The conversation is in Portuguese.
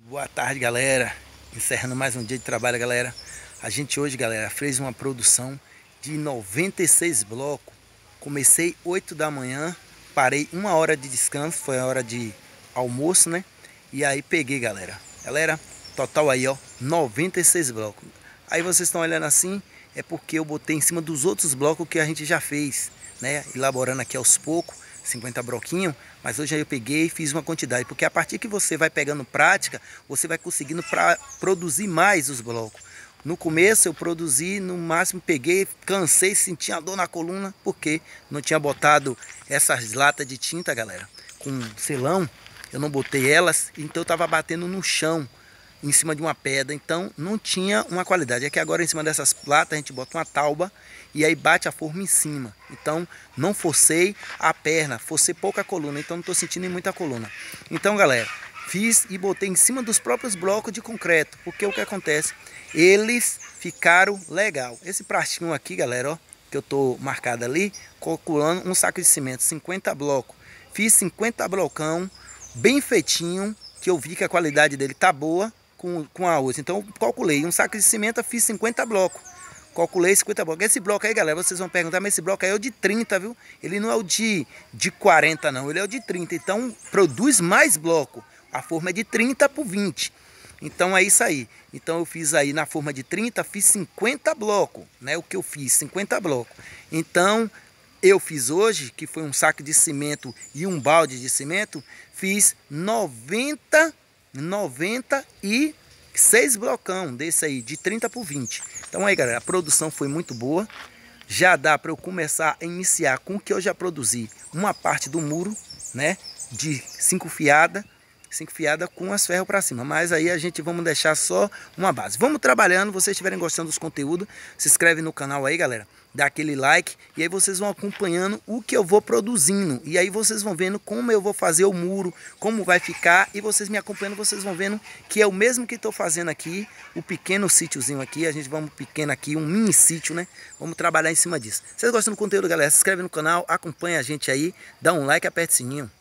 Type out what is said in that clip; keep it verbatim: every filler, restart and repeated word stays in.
Boa tarde, galera. Encerrando mais um dia de trabalho, galera. A gente hoje, galera, fez uma produção de noventa e seis blocos. Comecei oito da manhã, parei uma hora de descanso, foi a hora de almoço, né? E aí peguei, galera. Galera, total aí, ó, noventa e seis blocos. Aí vocês estão olhando assim, é porque eu botei em cima dos outros blocos que a gente já fez, né? Elaborando aqui aos poucos, cinquenta bloquinhos, mas hoje aí eu peguei e fiz uma quantidade, porque a partir que você vai pegando prática, você vai conseguindo pra produzir mais os blocos. No começo eu produzi, no máximo peguei, cansei, senti a dor na coluna, porque não tinha botado essas latas de tinta, galera, com selão, eu não botei elas, então eu tava batendo no chão, em cima de uma pedra, então não tinha uma qualidade. É que agora em cima dessas platas a gente bota uma tauba e aí bate a forma em cima. Então não forcei a perna, forcei pouca coluna, então não estou sentindo muita coluna. Então, galera, fiz e botei em cima dos próprios blocos de concreto, porque o que acontece? Eles ficaram legal. Esse pratinho aqui, galera, ó, que eu tô marcado ali, calculando um saco de cimento, cinquenta blocos. Fiz cinquenta blocão, bem feitinho, que eu vi que a qualidade dele tá boa com, com a osso. Então eu calculei, um saco de cimento eu fiz cinquenta blocos. Calculei cinquenta blocos. Esse bloco aí, galera, vocês vão perguntar, mas esse bloco aí é o de trinta, viu? Ele não é o de, de quarenta, não. Ele é o de trinta. Então produz mais bloco. A forma é de trinta por vinte. Então é isso aí. Então eu fiz aí na forma de trinta, fiz cinquenta blocos, né? O que eu fiz, cinquenta blocos. Então eu fiz hoje, que foi um saco de cimento e um balde de cimento, fiz noventa, noventa e seis blocão desse aí, de trinta por vinte. Então aí, galera, a produção foi muito boa. Já dá para eu começar a iniciar com o que eu já produzi. Uma parte do muro, né, de cinco fiadas, cinco fiadas com as ferros para cima. Mas aí a gente vamos deixar só uma base. Vamos trabalhando. Vocês estiverem gostando dos conteúdos, se inscreve no canal aí, galera. Dá aquele like e aí vocês vão acompanhando o que eu vou produzindo. E aí vocês vão vendo como eu vou fazer o muro, como vai ficar. E vocês me acompanhando, vocês vão vendo que é o mesmo que estou fazendo aqui. O pequeno sítiozinho aqui. A gente vamos pequeno aqui, um mini sítio, né? Vamos trabalhar em cima disso. Se vocês gostam do conteúdo, galera, se inscreve no canal, acompanha a gente aí. Dá um like e aperte o sininho.